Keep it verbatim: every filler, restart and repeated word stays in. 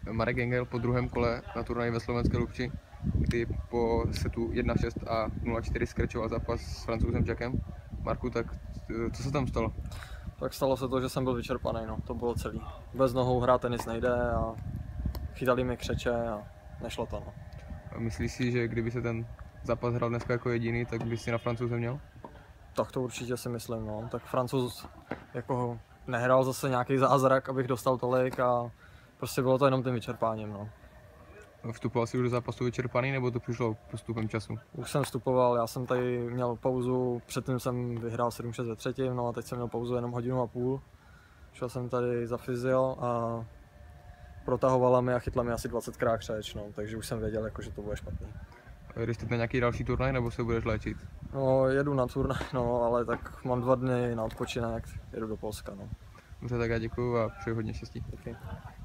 Marek Engel po druhém kole na turnaji ve Slovenské Lubči, kdy po setu jedna šest a nula čtyři skrečoval zápas s Francouzem Jackem. Marku, tak co se tam stalo? Tak stalo se to, že jsem byl vyčerpaný, no, to bylo celý. Bez nohou hrát tenis nejde a chytali mi křeče a nešlo to, no. A myslíš si, že kdyby se ten zápas hrál dneska jako jediný, tak by si na Francouze měl? Tak to určitě si myslím, no. Tak Francouz jako nehrál zase nějaký zázrak, abych dostal tolik a prostě bylo to jenom tím vyčerpáním, no. Vstupoval jsi už do zápasu vyčerpaný, nebo to přišlo postupem času? Už jsem vstupoval, já jsem tady měl pauzu, předtím jsem vyhrál sedm šest ve třetím, no a teď jsem měl pauzu jenom hodinu a půl. Šel jsem tady za fyzio a protahovala mi a chytla mi asi dvacetkrát křeč, no, takže už jsem věděl, jako, že to bude špatný. Jdeš teď na nějaký další turnaj, nebo se budeš léčit? No, jedu na turnaj, no, ale tak mám dva dny na odpočinek, jedu do Polska, no. Dobře, tak já děkuju a přeji hodně štěstí. Díky.